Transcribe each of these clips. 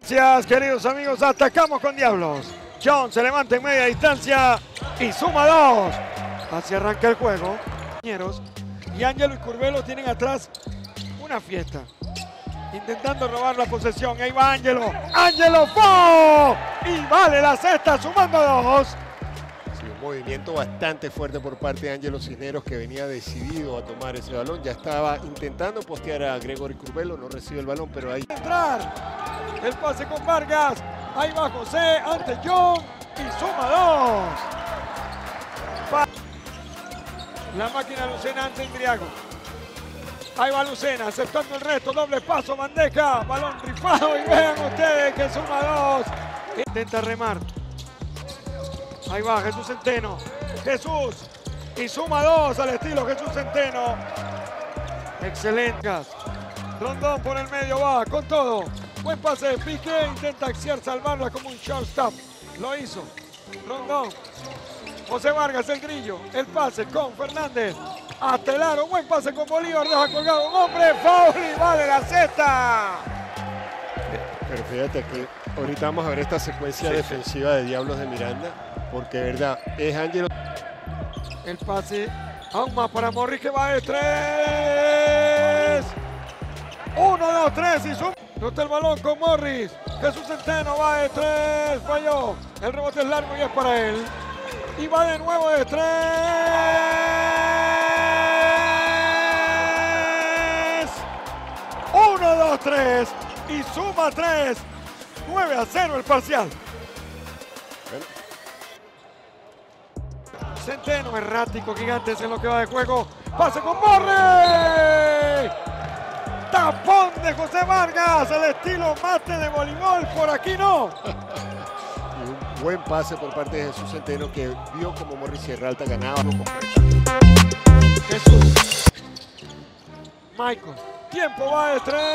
Gracias, queridos amigos. Atacamos con Diablos. John se levanta en media distancia y suma 2. Así arranca el juego. Y Ángelo y Curbelo tienen atrás una fiesta. Intentando robar la posesión. Ahí va Ángelo. ¡Ángelo! ¡Fo! Y vale la cesta, sumando 2. Sí, un movimiento bastante fuerte por parte de Ángelo Cisneros, que venía decidido a tomar ese balón. Ya estaba intentando postear a Gregory Curbelo. No recibe el balón, pero ahí... Entrar. El pase con Vargas. Ahí va José ante John. Y suma 2. La máquina Lucena ante Indriago. Ahí va Lucena, aceptando el resto, doble paso, bandeja, balón rifado y vean ustedes que suma 2. Intenta remar. Ahí va Jesús Centeno. Jesús. Y suma 2 al estilo Jesús Centeno. Excelente. Rondón por el medio va con todo. Buen pase de Piqué, intenta axiar, salvarla como un shortstop. Lo hizo. Rondón. José Vargas, el grillo. El pase con Fernández. Hasta el aro, buen pase con Bolívar, deja colgado un hombre, foul y vale la cesta. Pero fíjate que ahorita vamos a ver esta secuencia defensiva de Diablos de Miranda, porque de verdad es Ángelo. El pase aún más para Morris, que va de 3. 1, 2, 3 y suma. Nota el balón con Morris. Jesús Centeno va de 3, falló. El rebote es largo y es para él. Y va de nuevo de 3. 1, 2, 3 y suma 3. 9-0 el parcial. Centeno, errático, Gigantes en lo que va de juego. Pase con Morris. Tapón de José Vargas, el estilo mate de voleibol. Por aquí no. Y un buen pase por parte de Jesús Centeno, que vio como Morris Sierra Alta ganaba. Jesús. Michael. Tiempo va de 3.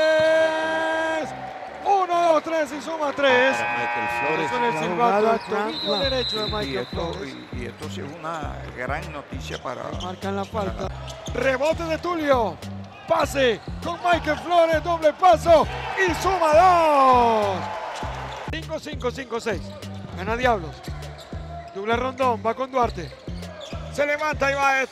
1, 2, 3 y suma 3. Para Michael Flores. En el silbato, el tobillo derecho de Michael Flores. Y esto sí es una gran noticia para... Marcan la falta. Rebote de Tulio. Pase con Michael Flores, doble paso y suma 2. 5-5, 5-6. Gana Diablos. Doble Rondón, va con Duarte. Se levanta y va de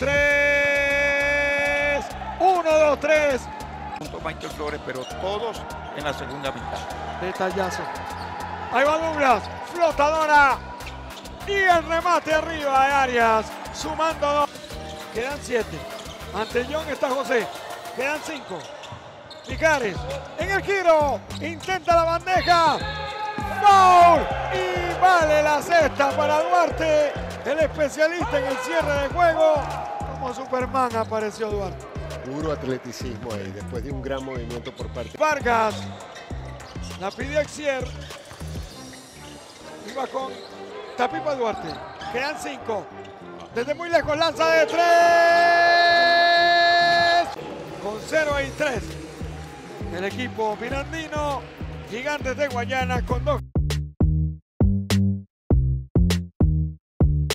3. 1, 2, 3. Junto a Michael Flores, pero todos en la segunda mitad. Detallazo. Ahí va Douglas, flotadora. Y el remate arriba de Arias, sumando 2. Quedan 7. Ante John está José. Quedan 5. Mijares en el giro. Intenta la bandeja. ¡Foul! Y vale la cesta para Duarte. El especialista en el cierre de juego. Como Superman apareció Duarte. Puro atleticismo ahí, después de un gran movimiento por parte. Vargas. La pidió Exier. Iba con Tapipa Duarte. Quedan 5. Desde muy lejos lanza de 3. Con 0 y 3. El equipo mirandino. Gigantes de Guayana con 2.